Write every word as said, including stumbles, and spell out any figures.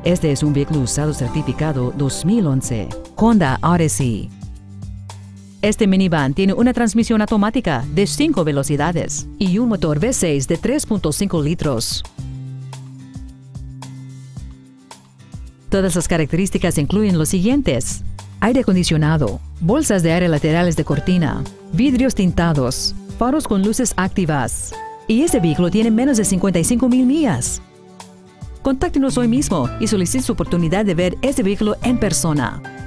Este es un vehículo usado certificado dos mil once. Honda Odyssey. Este minivan tiene una transmisión automática de cinco velocidades y un motor V seis de tres punto cinco litros. Todas las características incluyen los siguientes: aire acondicionado, bolsas de aire laterales de cortina, vidrios tintados, faros con luces activas. Y este vehículo tiene menos de cincuenta y cinco mil millas. Contáctenos hoy mismo y solicite su oportunidad de ver este vehículo en persona.